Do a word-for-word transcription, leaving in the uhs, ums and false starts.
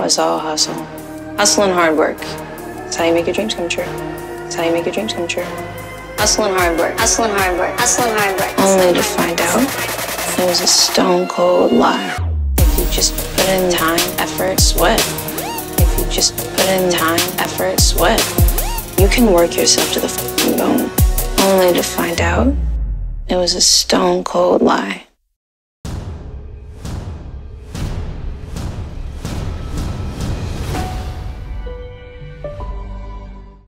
was all hustle. Hustle and hard work. That's how you make your dreams come true. That's how you make your dreams come true. Hustle and hard work. Hustle and hard work. Hustle and hard work. Only to find out it was a stone cold lie. If you just put in time, effort, sweat. If you just put in time, effort, sweat. You can work yourself to the f***ing bone. Only to find out it was a stone cold lie.